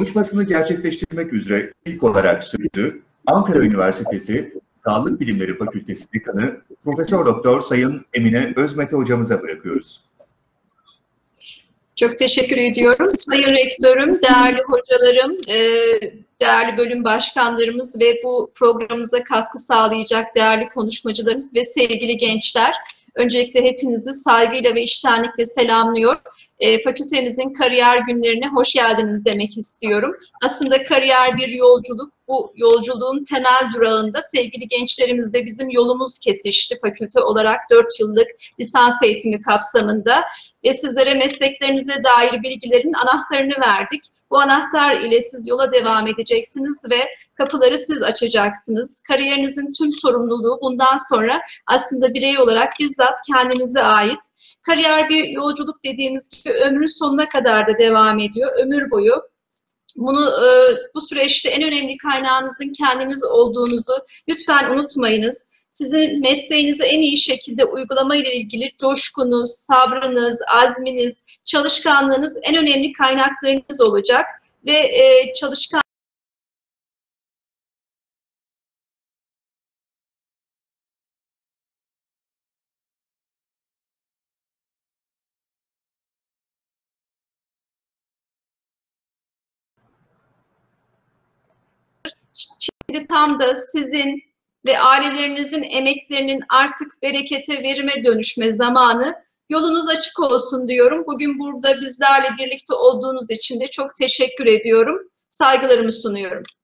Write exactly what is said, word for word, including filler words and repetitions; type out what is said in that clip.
Konuşmasını gerçekleştirmek üzere ilk olarak sözü Ankara Üniversitesi Sağlık Bilimleri Fakültesi Dekanı Profesör Doktor Sayın Emine Özmete hocamıza bırakıyoruz. Çok teşekkür ediyorum. Sayın Rektörüm, değerli hocalarım, değerli bölüm başkanlarımız ve bu programımıza katkı sağlayacak değerli konuşmacılarımız ve sevgili gençler. Öncelikle hepinizi saygıyla ve içtenlikle selamlıyor. Fakültemizin kariyer günlerine hoş geldiniz demek istiyorum. Aslında kariyer bir yolculuk. Bu yolculuğun temel durağında sevgili gençlerimizle bizim yolumuz kesişti fakülte olarak dört yıllık lisans eğitimi kapsamında ve sizlere mesleklerinize dair bilgilerin anahtarını verdik. Bu anahtar ile siz yola devam edeceksiniz ve kapıları siz açacaksınız. Kariyerinizin tüm sorumluluğu bundan sonra aslında birey olarak bizzat kendinize ait. Kariyer bir yolculuk dediğimiz gibi ömrün sonuna kadar da devam ediyor, ömür boyu. Bunu e, bu süreçte en önemli kaynağınızın kendiniz olduğunuzu lütfen unutmayınız. Sizin mesleğinizi en iyi şekilde uygulama ile ilgili coşkunuz, sabrınız, azminiz, çalışkanlığınız en önemli kaynaklarınız olacak ve e, çalışkan Şimdi tam da sizin ve ailelerinizin emeklerinin artık berekete, verime dönüşme zamanı. Yolunuz açık olsun diyorum. Bugün burada bizlerle birlikte olduğunuz için de çok teşekkür ediyorum. Saygılarımı sunuyorum.